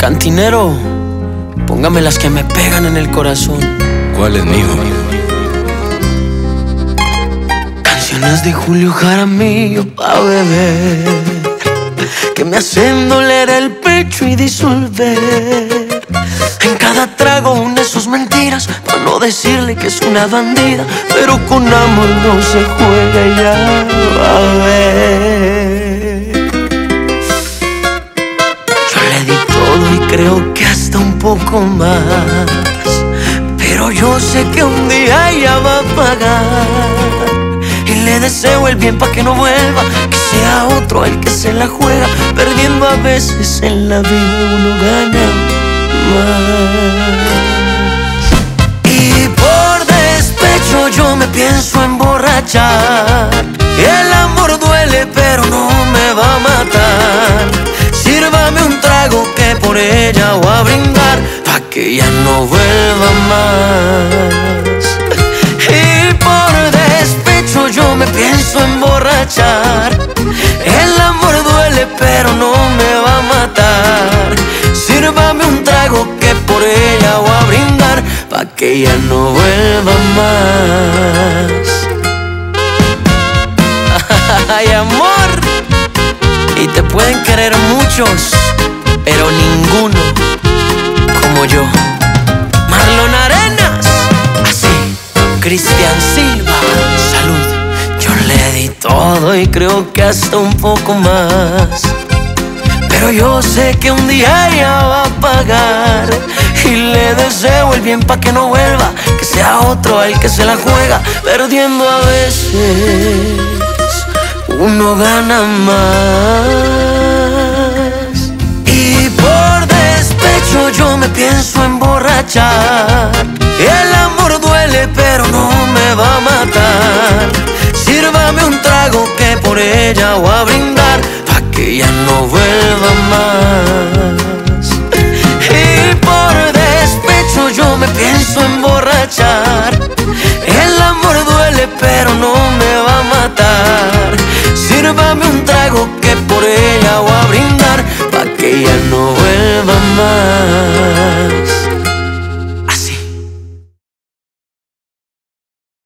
Cantinero, póngame las que me pegan en el corazón. ¿Cuál es, mijo? Canciones de Julio Jaramillo pa' beber, que me hacen doler el pecho y disolver. En cada trago une sus mentiras, para no decirle que es una bandida, pero con amor no se juega, ya va a ver. Yo le di todo y creo que hasta un poco más, pero yo sé que un día ella va a pagar. Y le deseo el bien pa' que no vuelva, que sea otro el que se la juega, perdiendo a veces en la vida uno gana más. Y por despecho yo me pienso emborrachar, y el amor duele pero no me va a matar. Sírvame un trago que por ella voy a brindar, pa' que ya no vuelva más. Y por despecho yo me pienso emborrachar, el amor duele pero no me va a matar. Sírvame un trago que por ella voy a brindar, pa' que ya no vuelva más. Ay, amor, y te pueden querer muchos, pero ninguno como yo. Marlon Arenas, así, Cristian Silva, salud. Yo le di todo y creo que hasta un poco más, pero yo sé que un día ella va a pagar. Y le deseo el bien pa' que no vuelva, que sea otro el que se la juega, perdiendo a veces uno gana más. Y por despecho yo me pienso emborrachar, el amor duele pero no me va a matar. Sírvame un trago que por ella voy a brindar, pa' que ya no vuelva más. Y por despecho yo me pienso emborrachar, el amor duele pero no me va a matar. Sírvame un trago que por ella voy a brindar, pa' que ya no vuelva más.